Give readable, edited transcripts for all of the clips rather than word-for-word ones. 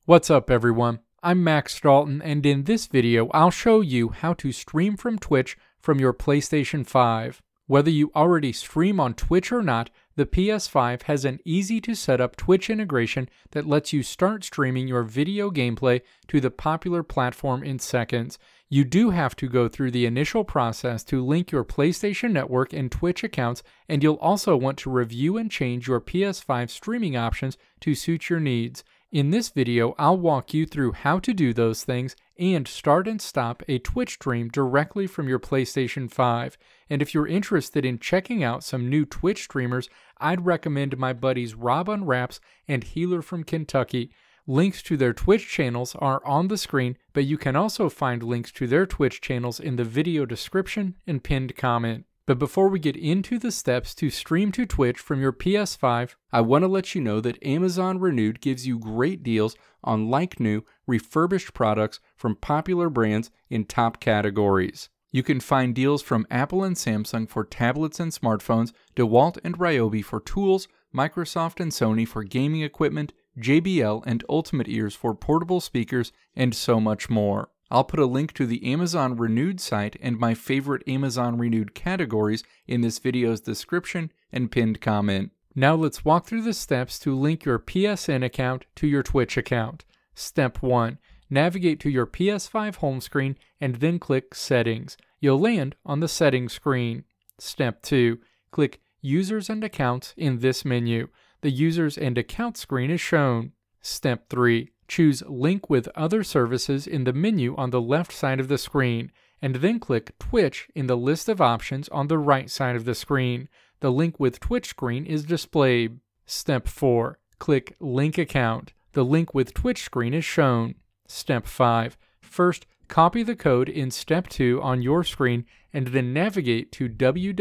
What's up everyone, I'm Max Dalton, and in this video I'll show you how to stream from Twitch from your PlayStation 5. Whether you already stream on Twitch or not, the PS5 has an easy to set up Twitch integration that lets you start streaming your video gameplay to the popular platform in seconds. You do have to go through the initial process to link your PlayStation Network and Twitch accounts, and you'll also want to review and change your PS5 streaming options to suit your needs. In this video, I'll walk you through how to do those things and start and stop a Twitch stream directly from your PlayStation 5. And if you're interested in checking out some new Twitch streamers, I'd recommend my buddies Rob Unwraps and Heeler from Kentucky. Links to their Twitch channels are on the screen, but you can also find links to their Twitch channels in the video description and pinned comment. But before we get into the steps to stream to Twitch from your PS5, I want to let you know that Amazon Renewed gives you great deals on like-new, refurbished products from popular brands in top categories. You can find deals from Apple and Samsung for tablets and smartphones, DeWalt and Ryobi for tools, Microsoft and Sony for gaming equipment, JBL and Ultimate Ears for portable speakers, and so much more. I'll put a link to the Amazon Renewed site and my favorite Amazon Renewed categories in this video's description and pinned comment. Now let's walk through the steps to link your PSN account to your Twitch account. Step 1. Navigate to your PS5 home screen and then click Settings. You'll land on the Settings screen. Step 2. Click Users and Accounts in this menu. The Users and Accounts screen is shown. Step 3. Choose Link with Other Services in the menu on the left side of the screen, and then click Twitch in the list of options on the right side of the screen. The Link with Twitch screen is displayed. Step 4. Click Link Account. The Link with Twitch screen is shown. Step 5. First, copy the code in Step 2 on your screen, and then navigate to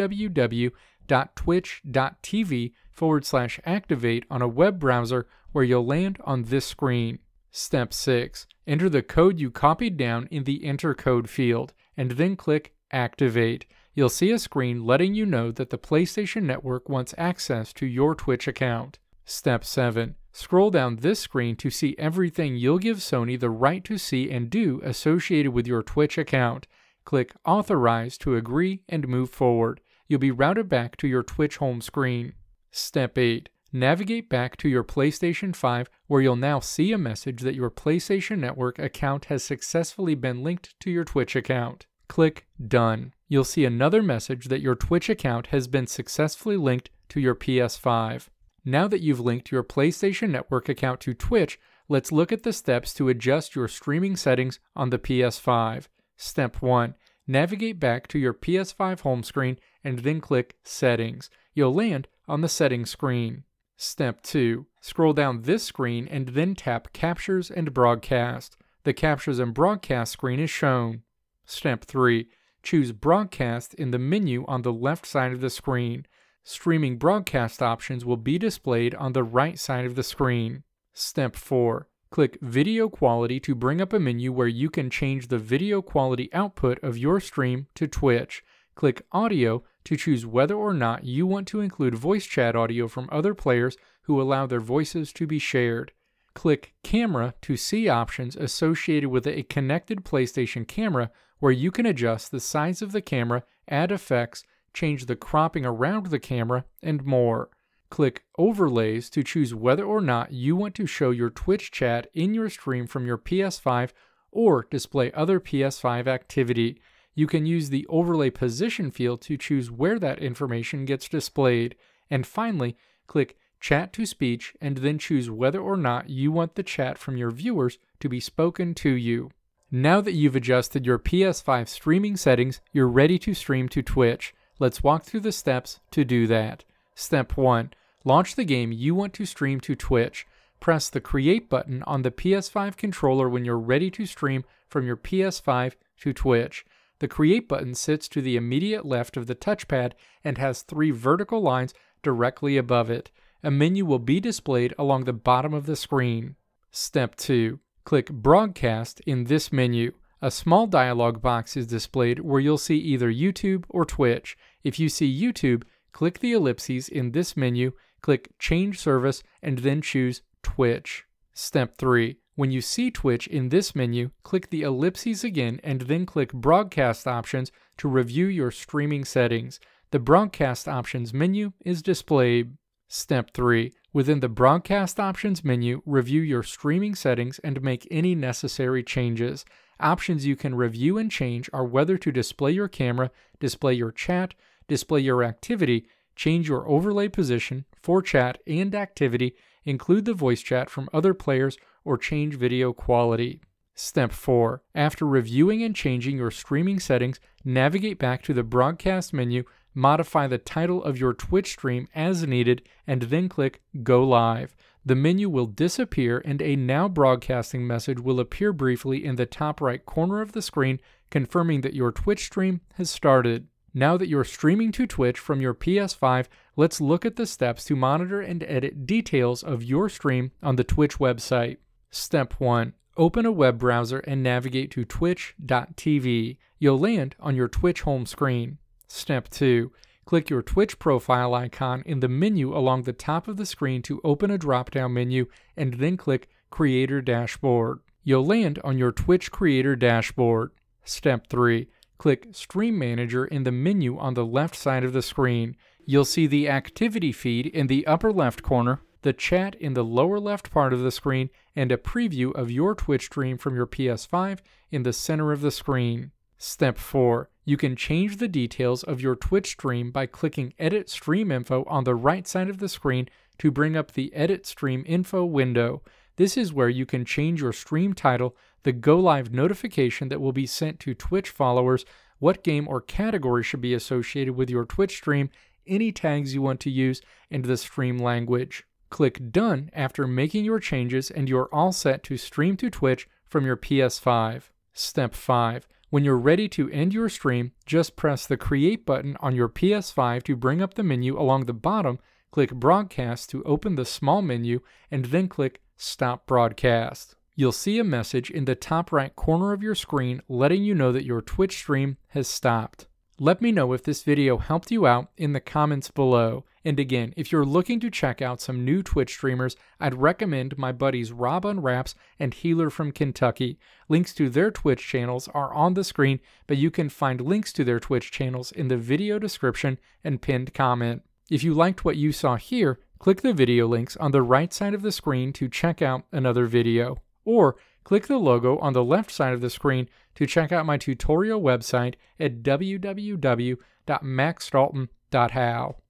www.twitch.tv/activate on a web browser where you'll land on this screen. Step 6. Enter the code you copied down in the Enter Code field, and then click Activate. You'll see a screen letting you know that the PlayStation Network wants access to your Twitch account. Step 7. Scroll down this screen to see everything you'll give Sony the right to see and do associated with your Twitch account. Click Authorize to agree and move forward. You'll be routed back to your Twitch home screen. Step 8. Navigate back to your PlayStation 5, where you'll now see a message that your PlayStation Network account has successfully been linked to your Twitch account. Click Done. You'll see another message that your Twitch account has been successfully linked to your PS5. Now that you've linked your PlayStation Network account to Twitch, let's look at the steps to adjust your streaming settings on the PS5. Step 1. Navigate back to your PS5 home screen and then click Settings. You'll land on the Settings screen. Step 2. Scroll down this screen and then tap Captures and Broadcast. The Captures and Broadcast screen is shown. Step 3. Choose Broadcast in the menu on the left side of the screen. Streaming broadcast options will be displayed on the right side of the screen. Step 4. Click Video Quality to bring up a menu where you can change the video quality output of your stream to Twitch. Click Audio to choose whether or not you want to include voice chat audio from other players who allow their voices to be shared. Click Camera to see options associated with a connected PlayStation camera, where you can adjust the size of the camera, add effects, change the cropping around the camera, and more. Click Overlays to choose whether or not you want to show your Twitch chat in your stream from your PS5 or display other PS5 activity. You can use the Overlay Position field to choose where that information gets displayed. And finally, click Chat to Speech and then choose whether or not you want the chat from your viewers to be spoken to you. Now that you've adjusted your PS5 streaming settings, you're ready to stream to Twitch. Let's walk through the steps to do that. Step 1. Launch the game you want to stream to Twitch. Press the Create button on the PS5 controller when you're ready to stream from your PS5 to Twitch. The Create button sits to the immediate left of the touchpad and has 3 vertical lines directly above it. A menu will be displayed along the bottom of the screen. Step 2. Click Broadcast in this menu. A small dialog box is displayed where you'll see either YouTube or Twitch. If you see YouTube, click the ellipses in this menu, click Change Service, and then choose Twitch. Step 3. When you see Twitch in this menu, click the ellipses again and then click Broadcast Options to review your streaming settings. The Broadcast Options menu is displayed. Step 3. Within the Broadcast Options menu, review your streaming settings and make any necessary changes. Options you can review and change are whether to display your camera, display your chat, display your activity, change your overlay position for chat and activity, include the voice chat from other players, or change video quality. Step 4. After reviewing and changing your streaming settings, navigate back to the Broadcast menu, modify the title of your Twitch stream as needed, and then click Go Live. The menu will disappear and a Now Broadcasting message will appear briefly in the top right corner of the screen, confirming that your Twitch stream has started. Now that you're streaming to Twitch from your PS5, let's look at the steps to monitor and edit details of your stream on the Twitch website. Step 1. Open a web browser and navigate to twitch.tv. You'll land on your Twitch home screen. Step 2. Click your Twitch profile icon in the menu along the top of the screen to open a drop-down menu and then click Creator Dashboard. You'll land on your Twitch Creator Dashboard. Step 3. Click Stream Manager in the menu on the left side of the screen. You'll see the activity feed in the upper left corner, the chat in the lower left part of the screen, and a preview of your Twitch stream from your PS5 in the center of the screen. Step 4. You can change the details of your Twitch stream by clicking Edit Stream Info on the right side of the screen to bring up the Edit Stream Info window. This is where you can change your stream title, the Go Live notification that will be sent to Twitch followers, what game or category should be associated with your Twitch stream, any tags you want to use, and the stream language. Click Done after making your changes and you're all set to stream to Twitch from your PS5. Step 5. When you're ready to end your stream, just press the Create button on your PS5 to bring up the menu along the bottom, click Broadcast to open the small menu, and then click Stop Broadcast. You'll see a message in the top right corner of your screen letting you know that your Twitch stream has stopped. Let me know if this video helped you out in the comments below. And again, if you're looking to check out some new Twitch streamers, I'd recommend my buddies Rob Unwraps and Heeler from Kentucky. Links to their Twitch channels are on the screen, but you can find links to their Twitch channels in the video description and pinned comment. If you liked what you saw here, click the video links on the right side of the screen to check out another video. Or click the logo on the left side of the screen to check out my tutorial website at www.maxdalton.how.